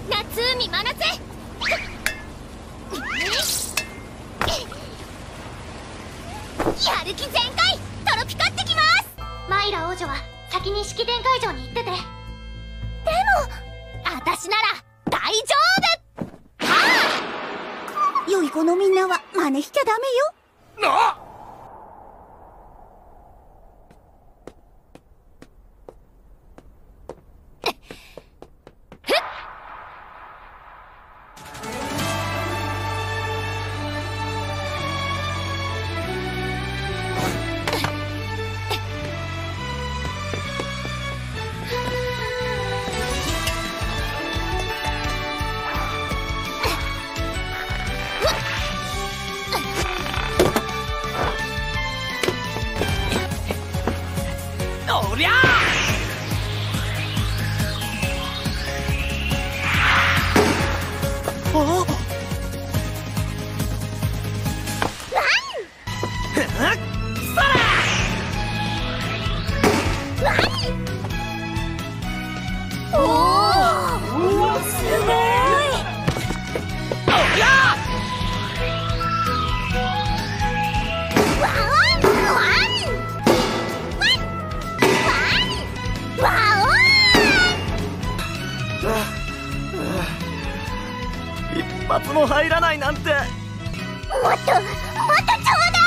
夏海真夏やる気全開トロピカってきます。 マイラ王女は先に式典会場に行ってて。でも私なら大丈夫。はあ！良い子のみんなは真似しちゃダメよ。 なっ！おりゃあ！おっ！一発も入らないなんて。 もっとちょうだい。